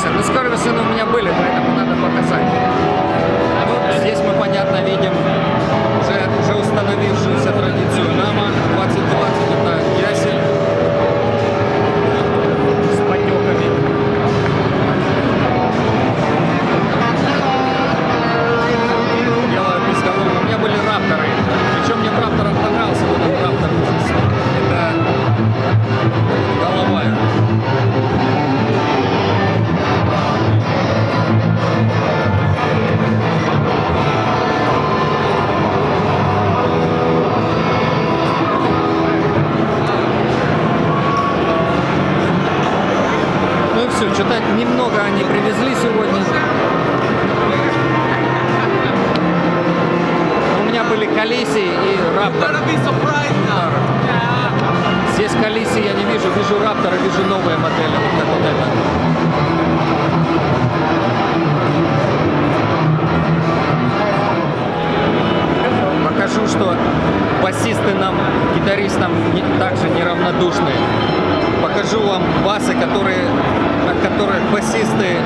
скорвисы. Но скорвисы у меня были, поэтому надо показать. Вот здесь мы, понятно, видим уже установившуюся традицию НАМА 2020. Это ясень с потеками. Делаю безголовые. У меня были рапторы. Причем мне в рапторах понравился вот этот раптор. Это головая. Ну и все, что-то немного они привезли сегодня. У меня были колесии и раптор. Здесь колесии я не вижу, вижу рапторы, вижу новые модели, вот как вот это. Покажу, что басисты нам, гитаристам также неравнодушны. Покажу вам басы, от которых басисты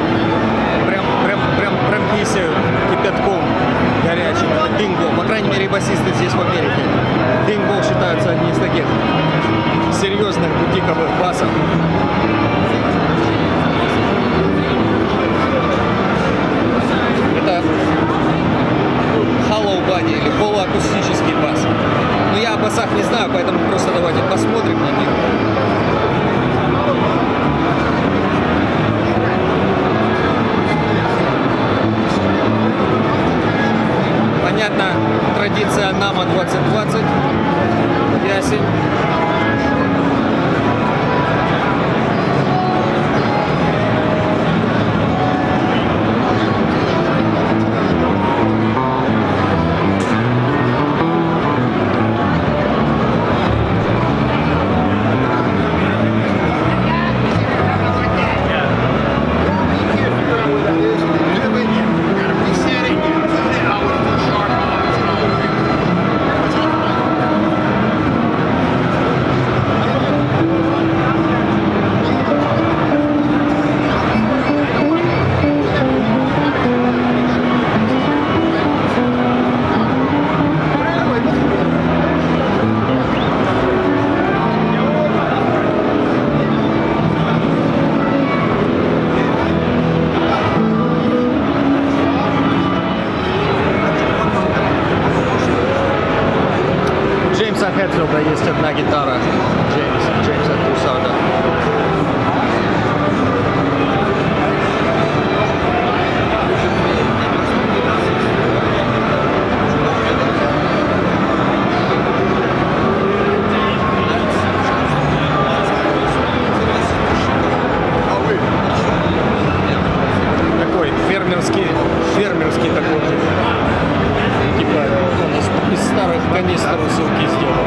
прям писают кипятком горячим. Это Динго. По крайней мере, басисты здесь в Америке. Динго считаются одни из таких серьезных бутиковых басов. Это hollow body или полуакустический бас. Но я о басах не знаю, поэтому просто давайте посмотрим на них. Понятно, традиция НАМА 2020, ясень. Хэтфилда есть одна гитара Джеймса Трусарда. Такой фермерский такой, типа он из старых канистр ссылки сделал.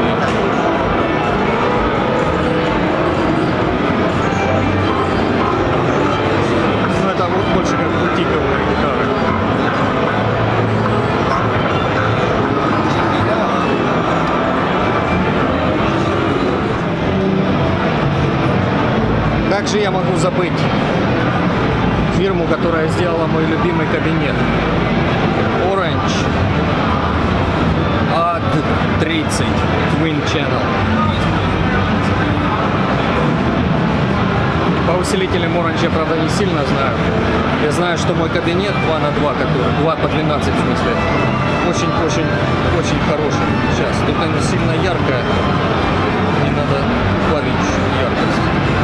Ну это вот больше как бутиковые гитары. Как же я могу забыть фирму, которая сделала мой любимый кабинет? Orange AD30 Twin Channel. По усилителям Orange я, правда, не сильно знаю. Я знаю, что мой кабинет 2 на 2, который 2 по 12 в смысле, очень хороший. Сейчас, тут она сильно яркая. Не надо убавить яркость.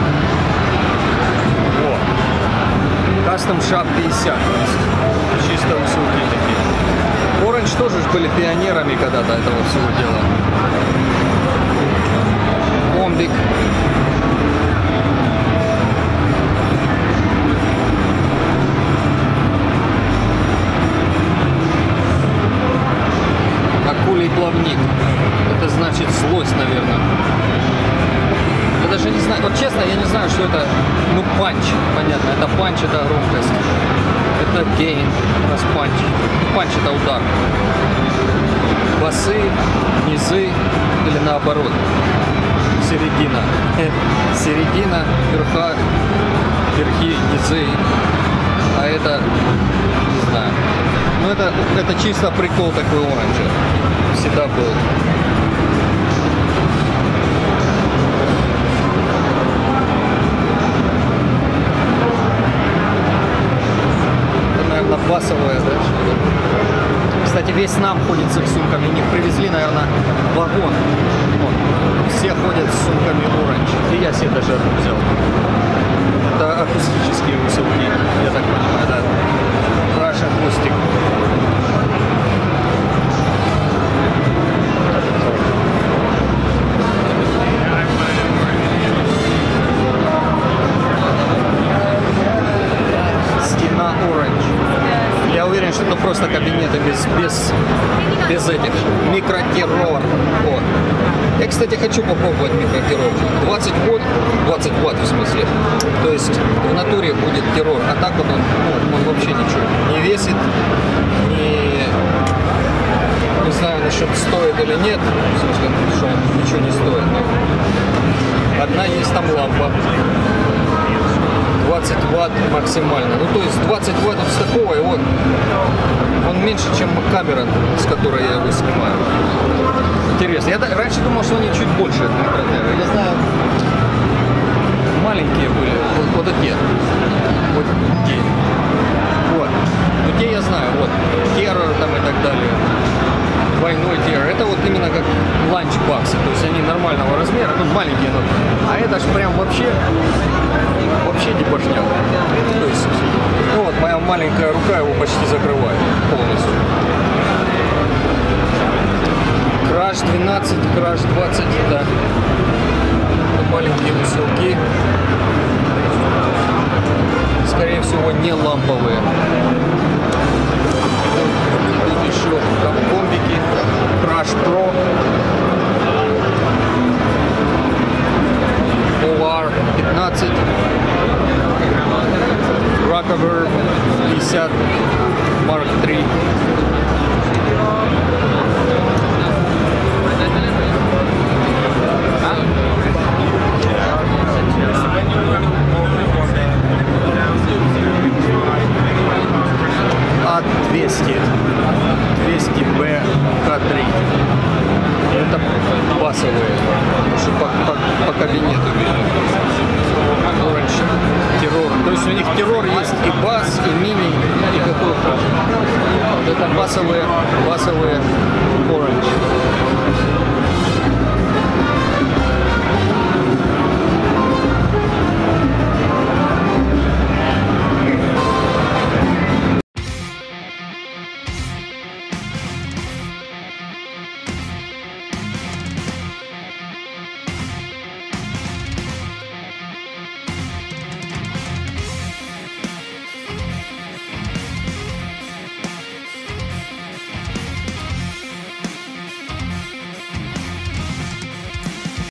О, Custom Shop 50. Чисто усилки такие. Orange тоже были пионерами когда-то этого всего дела. Комбик. Акулий плавник. Это значит злость, наверное. Я даже не знаю. Вот честно, я не знаю, что это. Ну, панч. Понятно. Это панч, это громкость. Это гейн, раз панч. Панч это удар. Басы, низы или наоборот. Середина. Середина, верха. верхи, низы. А это, не знаю. Ну это чисто прикол такой оранжа. Всегда был. Это, наверное, басовая, да? Кстати, весь нам ходит с их сумками. У них привезли, наверное, вагон. Вот. Все ходят с сумками оранж. И я себе даже одну взял. Это акустические усилки, я так понимаю, да. Rush Acoustic. Стена оранж. Я уверен, что это просто кабинеты без этих. Микротеррор. Вот. Я, кстати, хочу попробовать микротеррор. 20 ватт в смысле. То есть в натуре будет террор. А так вот он вообще ничего не весит. Не знаю, насчет стоит или нет. В смысле, что он ничего не стоит. Но одна есть там лампа. 20 ватт максимально. Ну то есть 20 ваттов с такого, и он меньше, чем камера, с которой я его снимаю. Интересно. Я раньше думал, что они чуть больше от микротеррора. Я знаю, маленькие были. Вот те. Вот те. Вот. Но те я знаю. Вот. Террор там и так далее. Двойной террор. Это вот именно как ланчбаксы. То есть они нормального размера. Ну, маленькие. Но... А это ж прям вообще дебошняк. То есть, ну вот моя маленькая рука его почти закрывает полностью. Crash 12, Crash 20, да. Это маленькие усилки. Скорее всего, не ламповые. Тут еще комбики. Crash Pro. OR 15. Rockover 50. Mark 3. А200 200B К3. Это басовые, что по кабинету видно. Orange террор. То есть у них террор есть и бас, и мини, и какой-то. Вот это басовые Orange.